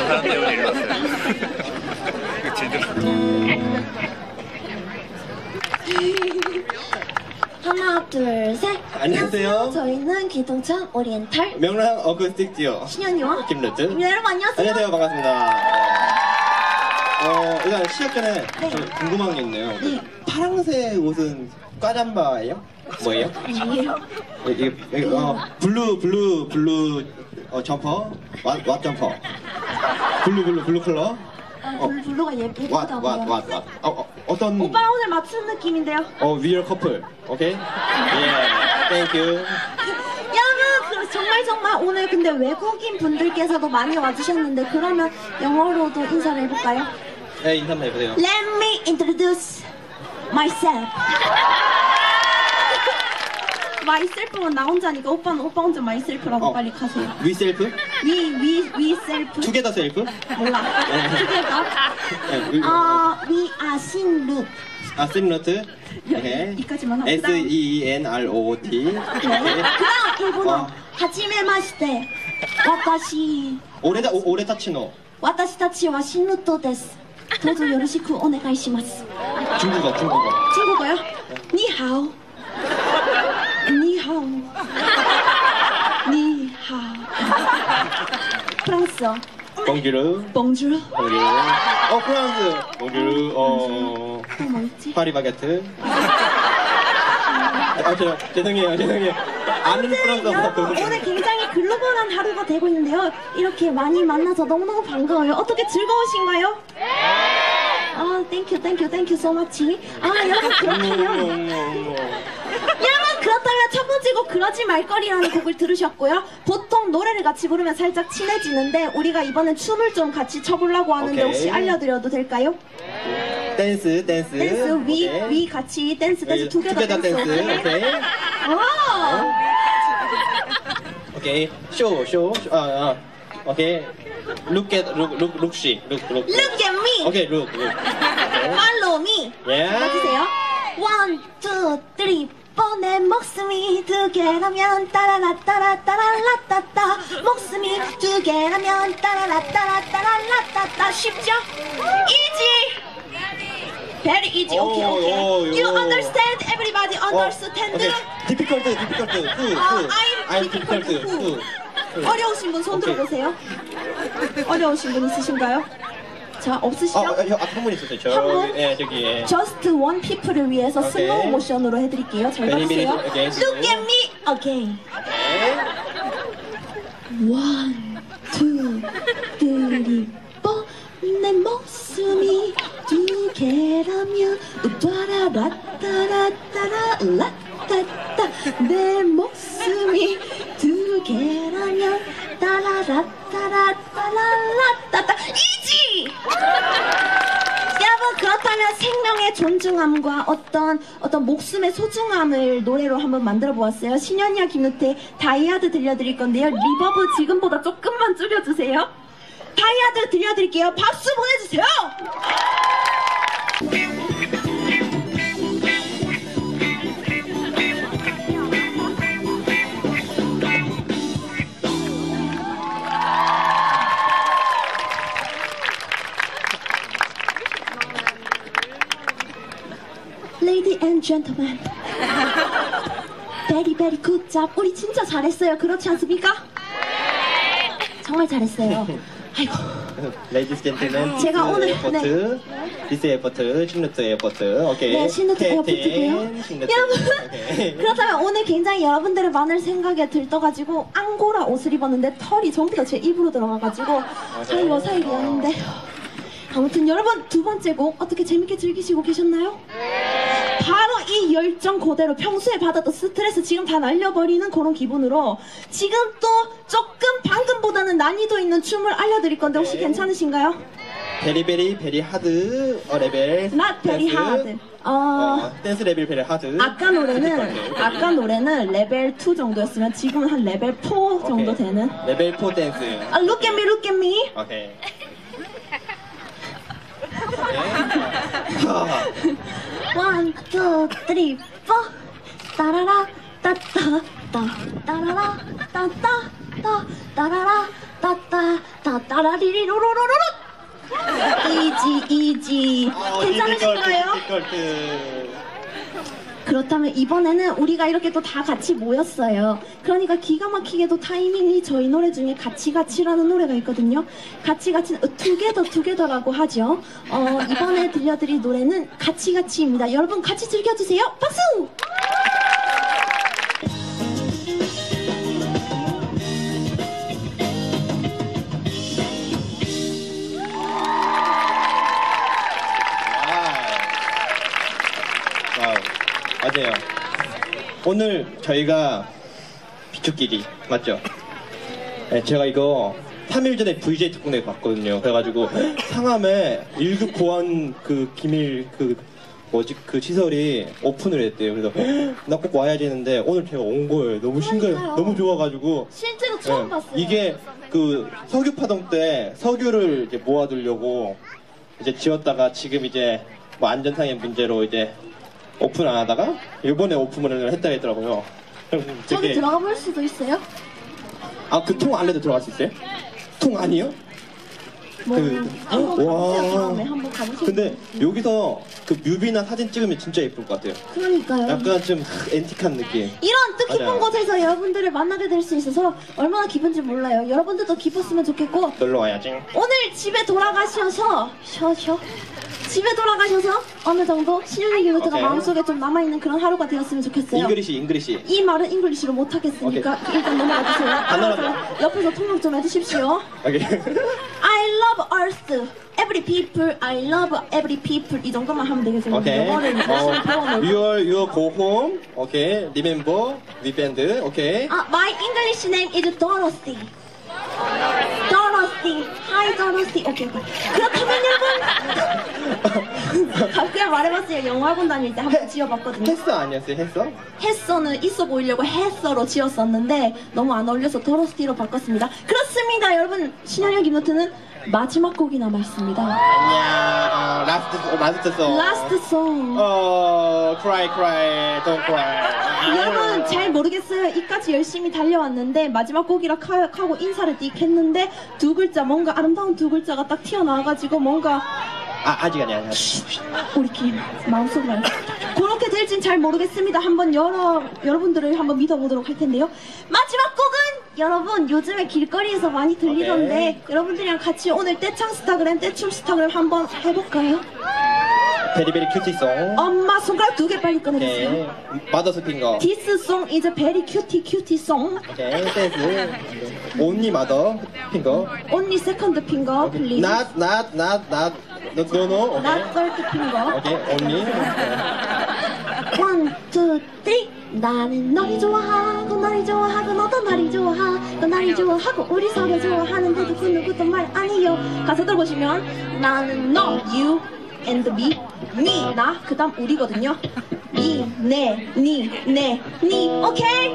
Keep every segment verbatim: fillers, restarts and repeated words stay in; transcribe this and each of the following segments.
사람 때문에 일로 왔어요. 제대로. 하나, 둘, 셋. 안녕하세요. 저희는 기동천 오리엔탈 명랑 어쿠스틱 듀오 신현이와 김루트. 네, 여러분 안녕하세요. 안녕하세요. 반갑습니다. 어, 일단 시작 전에 네. 좀 궁금한 게 있네요. 네. 파란색 옷은 과잠바예요? 뭐예요? 아니에요. 이게, 이게 어, 블루 블루 블루 어, 점퍼 왓, 왓 점퍼 블루 블루 블루 컬러 아, 블루, 블루가 예, 예쁘다고요. 왓왓왓왓 어, 어, 어떤 오빠랑 오늘 맞춘 느낌인데요. 어 위얼 커플 오케이 예 땡큐. 여러분 그 정말 정말 오늘 근데 외국인 분들께서도 많이 와주셨는데 그러면 영어로도 인사를 해볼까요? 네 인사 한번 해보세요. Let me introduce myself. myself는 나 혼자니까 오빠는 오빠 혼자 myself라고 어. 빨리 가세요. 위 셀프? We we we self. 투게더 셀프? 몰라. 투게더. 네, 위- 어, we are 신루. 아 쌤러트 오케이 이까지만 하고 S E E N R O T 네. 그다음 일본어. 어. 하지메마시테. 와타시. 오레다 오- 오레타치노 와타시 타치와 신루토 데스. 도저 요로시쿠 오네가이시마스. 중국어 중국어 중국어요? 니하오. 니하오. 니하오. 프랑스어. 봉주르 봉주르. 봉주르 어 프랑스 봉주르 어 또 뭐 있지? 파리 바게트 아 저, 죄송해요 죄송해요 아는 프랑스어 여러분 오늘 굉장히 글로벌한 하루가 되고 있는데요. 이렇게 많이 만나서 너무너무 반가워요. 어떻게 즐거우신가요? 아, 땡큐 땡큐 땡큐 so much. 아, 여러분 그렇다면 여러분 그렇다면 첫 번째 곡 그러지 말거리라는 곡을 들으셨고요. 보통 노래를 같이 부르면 살짝 친해지는데 우리가 이번엔 춤을 좀 같이 춰보려고 하는데 오케이. 혹시 알려드려도 될까요? 댄스 댄스 댄스 위, 오케이. 위 같이 댄스 댄스 네, 투게더 투게더 댄스 댄스 오케이? 오케이 와! 오케이 쇼쇼 아, 아 오케이 look at look look look she look look Look at me! 오케이 look look Follow me! 예 맞으세요? One, two, three, four. 내 목숨이 두 개라면 따라라 따라 따라라 따따 목숨이 두 개라면 따라라 따라 따라라 따따 쉽죠? Easy! Very easy. Okay, 오, okay. 오, You 오. understand? Everybody understand? 오케이 difficult difficult who 아, who I'm difficult who. who 어려우신 분 손 오케이. 들어보세요. 어려우신 분 있으신가요? 자, 없으시죠? 어한분 있었어요 한 분? 저기 예 저기 예. Just one people를 위해서 오케이. 슬로우 모션으로 해드릴게요. 잘 Very, very 봐주세요. good. Okay, Look at me again. 오케이 One, two, three, four. 내 목숨이 두 개라면 우따라라따라따라 라따따 내 목숨이 두 개라면 따라라따라따라 라따따 이지! 여러분 그렇다면 생명의 존중함과 어떤 어떤 목숨의 소중함을 노래로 한번 만들어 보았어요. 신현이와 김누태 다이아드 들려드릴 건데요. 리버브 지금보다 조금만 줄여주세요. 다이아드 들려드릴게요. 박수 보내주세요. Lady and gentlemen, very very good job. 우리 진짜 잘했어요. 그렇지 않습니까? 정말 잘했어요. 아이고. Ladies and gentlemen, 제가 this 오늘- 에어포트, this 에어포트, 신루트 에어포트, 오케이. 네, 신누트 캡틴, 에어포트고요. 신루트, 여러분, 오케이. 그렇다면 오늘 굉장히 여러분들의 많은 생각에 들떠가지고 앙고라 옷을 입었는데 털이 전부 다 제 입으로 들어가가지고 사이와 사이 미안한데 아무튼 여러분 두 번째 곡 어떻게 재밌게 즐기시고 계셨나요? 바로 이 열정 그대로 평소에 받았던 스트레스 지금 다 날려버리는 그런 기분으로 지금 또 조금 방금보다는 난이도 있는 춤을 알려드릴 건데 혹시 네. 괜찮으신가요? 베리베리 베리 하드 어, 레벨 Not very 댄스. hard. 어, 어, 댄스 레벨 베리 하드 아까 노래는 아까 노래는 레벨 투 정도였으면 지금은 한 레벨 포 정도 오케이. 되는. 레벨 사 댄스 아, look at me, look at me. 오케이 오케이 One, two, three, four. 따라라 따따 따 따라라 따따 따 따라라 따따 따따라리리로로로로 이지 이지 괜찮으신가요? 그렇다면 이번에는 우리가 이렇게 또 다 같이 모였어요. 그러니까 기가 막히게도 타이밍이 저희 노래 중에 같이 같이라는 노래가 있거든요. 같이 같이는 투게더 투게더라고 하죠. 어, 이번에 들려드릴 노래는 같이 같이입니다. 여러분 같이 즐겨주세요. 박수! 맞아요. 오늘 저희가 비축끼리 맞죠? 네, 제가 이거 삼 일 전에 브이제이 특공대 봤거든요. 그래가지고 상암에 일 급 보안 그 기밀 그 뭐지 그 시설이 오픈을 했대요. 그래서 나 꼭 와야지 했는데 오늘 제가 온 거예요. 너무 신기해, 너무 좋아가지고. 실제로 처음 네, 봤어요. 이게 그 석유 파동 때 석유를 이제 모아두려고 이제 지었다가 지금 이제 뭐 안전상의 문제로 이제 오픈 안 하다가 이번에 오픈을 했다 했더라고요. 저기 들어가 볼 수도 있어요? 아, 그 통 안에도 들어갈 수 있어요? 통 아니에요? 뭐 그, 한번 가보세요. 와. 다음에 한번 가보세요. 근데 여기서 그 뮤비나 사진 찍으면 진짜 예쁠 것 같아요. 그러니까요. 약간 좀 앤틱한 느낌. 이런 뜻깊은 맞아요. 곳에서 여러분들을 만나게 될 수 있어서 얼마나 기쁜지 몰라요. 여러분들도 기뻤으면 좋겠고 놀러 와야지. 오늘 집에 돌아가셔서 쉬어쉬어 집에 돌아가셔서 어느 정도 신윤이 기부터가 오케이. 마음속에 좀 남아있는 그런 하루가 되었으면 좋겠어요. 잉글리시, 잉글리시. 이 말은 잉글리시로 못하겠으니까 일단 넘어가 주세요. 단어라도. 옆에서 통역 좀 해주십시오. 오케이. I love Earth, every people, I love every people 이 정도만 하면 되겠어요. 오케이. 영어를 열심히 배워놓고. Your, your go home. 오케이. Remember. We band. 오케이. 아, my English name is Dorothy. Dorothy. Hi Dorothy. 오케이, 오케이. 그렇다면 여러분. 가끔 말해봤어요. 영어학원 다닐 때 한번 지어봤거든요. 했어 아니었어요? 했어? 했어는 있어 보이려고 했어로 지었었는데 너무 안 어울려서 도로스티로 바꿨습니다. 그렇습니다. 여러분, 신현영 김노트는 마지막 곡이 남아있습니다. 안녕. 라스트, 라스트 송. Last song. 어, cry, cry, don't cry. 여러분 잘 모르겠어요. 이까지 열심히 달려왔는데 마지막 곡이라 카- 하고 인사를 띡 했는데 두 글자 뭔가 아름다운 두 글자가 딱 튀어나와가지고 뭔가 아, 아직 아니야. 우리끼리 마음속으로 그렇게 될진 잘 모르겠습니다. 한번 여러 여러분들을 한번 믿어보도록 할 텐데요. 마지막 곡은 여러분 요즘에 길거리에서 많이 들리던데 오케이. 여러분들이랑 같이 오늘 떼창 스타그램 떼춤 스타그램 한번 해볼까요? 베리베리 큐티송. 엄마 손가락 두 개 빨리 꺼내주세요. 오케이. 마더스 핑거. This song is a very cutie cutie song. 오케이. 댄스. 온리 마더 핑거. Only second finger, please. Not, not, not, not. No, no, no. 오케이. Not third finger. 오케이. 온리. One, two, three. 나는 너를 좋아하고 너를 좋아하고 너도 나를 좋아하고 나를 좋아하고 우리 서로 좋아하는데 누구 누구도 말 아니요. 가사 들어보시면 나는 너, you and me, me 나 그다음 우리거든요. me, 내, 니, 내, 니. 오케이.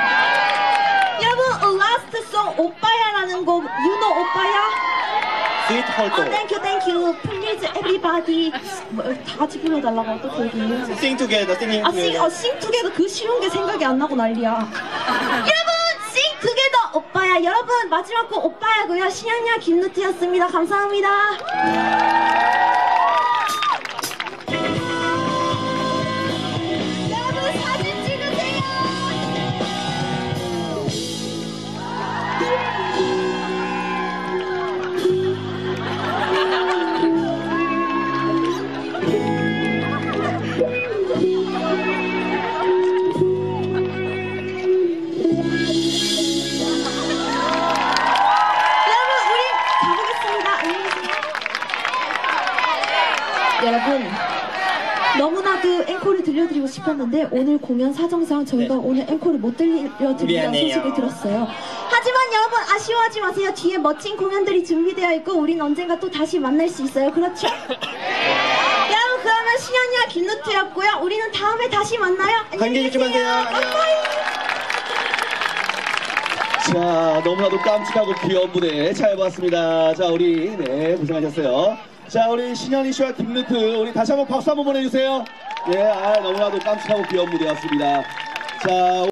여러분, last song 오빠야라는 곡, you know 오빠야? 스위트 홀도. 어, thank you, thank you. Please, everybody. 뭐, 다 같이 불러달라고 어떻게 얘기해요? Sing together, singing 아, 싱, together. 어, 싱 투게더 그 쉬운 게 생각이 안 나고 난리야. 여러분, 싱 투게더 오빠야. 여러분, 마지막 곡 오빠야고요. 신현이와 김누트였습니다. 감사합니다. 여러분, 사진 찍으세요. 여러분 너무나도 앵콜을 들려드리고 싶었는데 오늘 공연 사정상 저희가 네. 오늘 앵콜을 못 들려드린다는 미안해요. 소식을 들었어요. 하지만 여러분 아쉬워하지 마세요. 뒤에 멋진 공연들이 준비되어 있고 우린 언젠가 또 다시 만날 수 있어요. 그렇죠? 여러분 그러면 신현이와 김누트였고요. 우리는 다음에 다시 만나요. 안녕히 관계 조심하세요. 계세요. 안녕. 자, 너무나도 깜찍하고 귀여운 무대 잘 봤습니다. 자, 우리, 네, 고생하셨어요. 자, 우리 신현희 씨와 김누트, 우리 다시 한번 박수 한번 보내주세요. 예, 아, 너무나도 깜찍하고 귀여운 무대였습니다. 자,